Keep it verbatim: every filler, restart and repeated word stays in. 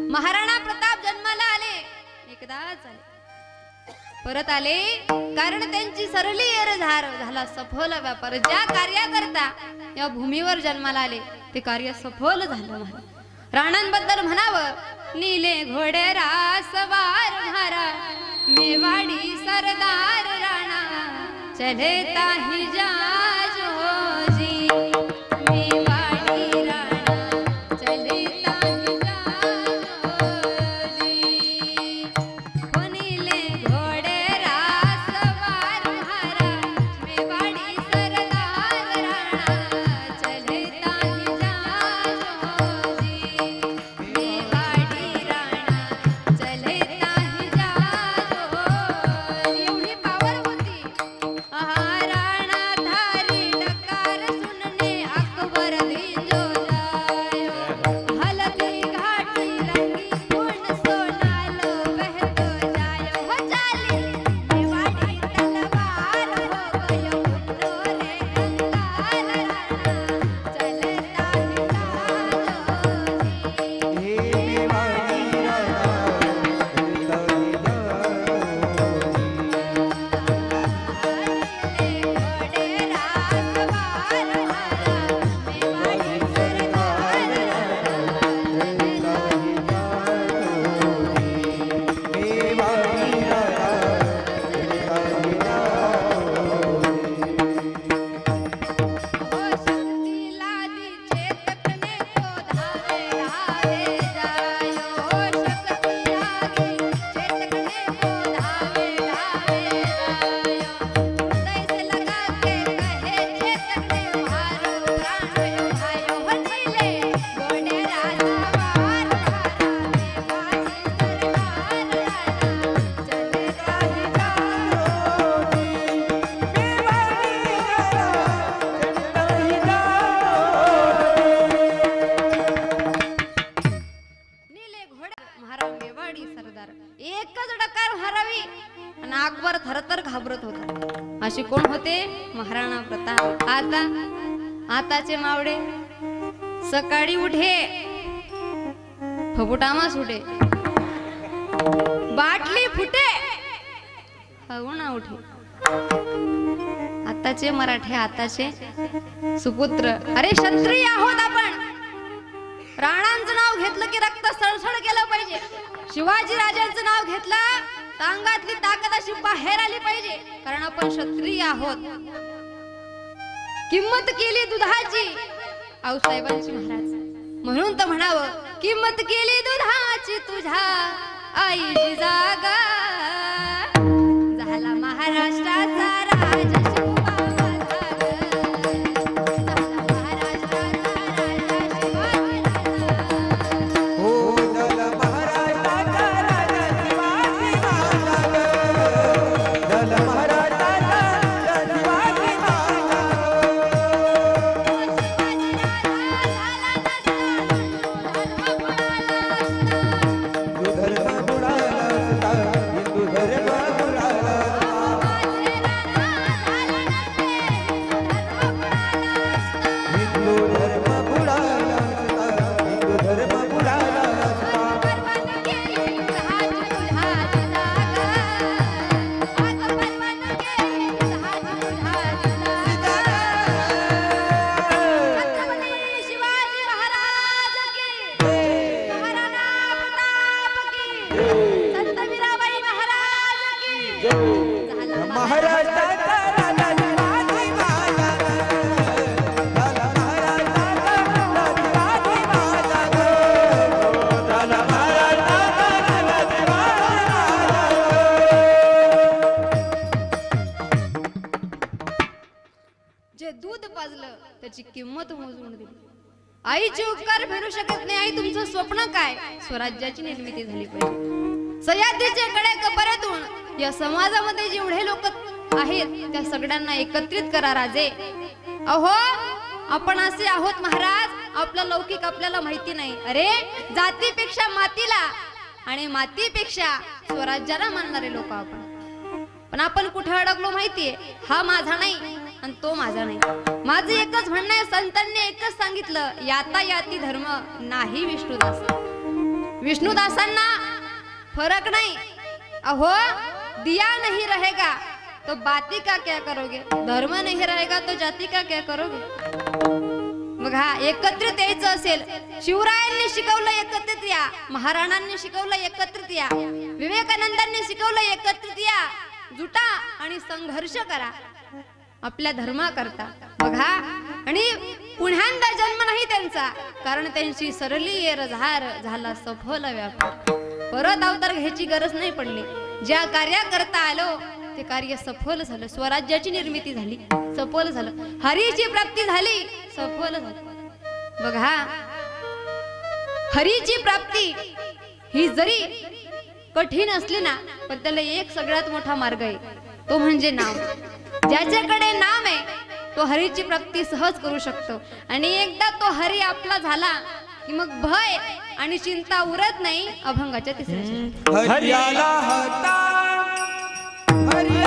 महाराणा प्रताप जन्माला आले, एकदाच आले, परत आले कारण त्यांची सरली एरझार झाला सफल व्यापार। ज्या कार्याकरता या भूमीवर जन्माला आले ते कार्य सफल झालं। राणांबद्दल म्हणावं, नीले घोडे रासवार भारा मेवाडी सरदार राणा चले ताही जाज हो जी मेवाडी राणा चले ताही जाज हो जी। हो नीले घोडे रासवार भारा मेवाडी सरदार राणा चले ताही जाज हो जी मेवाडी राणा चले ताही जाज हो। एवढी पावर होती। आहा राणा धारी डकार सुनने अकबर धिंजो जायो हलदी घाटी रंगी पूर्ण सोनालो बहतो जायो। हो चाली मेवाड़ी तलवार हो गयो मुन्नो रे अंगार राणा चले ताही जाज हो जी मेवाड़ी एकच डकार हरावी आणि अकबर थरथर घाबरत होता। अशी कोण होते? महाराणा प्रताप। आता आताचे मावडे सकाळी उठे फबुटामा सुटे बाटली फुटे ना उठे। आताचे मराठे आताचे सुपुत्र, अरे क्षत्रिय आहोत आपण, राणांचं नाव घेतलं की रक्त सळसळ केलं पाहिजे। शिवाजी राजांचं नाव घेतलं तर अंगातली ताकद अशी बाहेर आली पाहिजे, कारण आपण क्षत्रिय आहोत। किंमत केली दुधाची आऊसाहेबांची महाराज, म्हणून तर म्हणावं, किंमत केली दुधाची तुझ्या आईची जागा झाला महाराष्ट्राचा राजा शिवबाबा झाला, झाला महाराष्ट्राचा राजा शिवाजी राजा। हो झाला महाराष्ट्राचा राजा शिवाजी महाराज, झाला महाराष्ट्राचा राजा शिवाजी त्याची किंमत मोजून दिली। आईचे उपकार फेडू शकत नाही। आई तुमचं स्वप्न काय? स्वराज्याची निर्मिती झाली पाहिजे। सह्याद्रीच्या कडेकपाऱ्यातून या समाजामध्ये जेवढे लोक आहेत त्या सगळ्यांना एकत्रित करा राजे। अहो आपण असे आहोत महाराज, आपला लौकिक आपल्याला माहिती नाही। अरे जातीपेक्षा मातीला आणि मातीपेक्षा स्वराज्याला मानणारे लोक आपण, पण आपण कुठे अडकलो माहितीये? हा माझा नाही आणि तो माझा नाही। माझं एकच म्हणणं आहे, संतांनी एकच सांगितलं, याता याती धर्म नाही विष्णुदास। विष्णुदासांना फरक नाही। अहो दिया नहीं रहेगा तो बाती का क्या करोगे, धर्म नहीं रहेगा तो जाती का क्या करोगे। बघा एकत्रित यायचं असेल, शिवरायांनी शिकवलं एकत्रित या, महाराणांनी शिकवलं एकत्रित या, विवेकानंदांनी शिकवलं एकत्रित या, जुटा आणि संघर्ष करा आपल्या धर्माकरता। बघा आणि पुण्यांदा जन्म नाही त्यांचा, कारण त्यांची सरली येर झार झाला सफल व्यापार। परत अवतार घ्यायची गरज नाही पडली, ज्या कार्याकरता आलो ते कार्य सफल झालं, स्वराज्याची निर्मिती झाली, सफल झालं, हरीची प्राप्ती झाली, सफल झालं। बघा हरीची प्राप्ती ही जरी कठीण असली ना, पण त्याला एक सगळ्यात मोठा मार्ग आहे, तो म्हणजे नाम। ज्याच्याकडे नाम आहे तो हरीची प्राप्ती सहज करू शकतो, आणि एकदा तो हरी आपला झाला की मग भय आणि चिंता उरत नाही। अभंगाच्या तिसऱ्या हरियाला हता हरि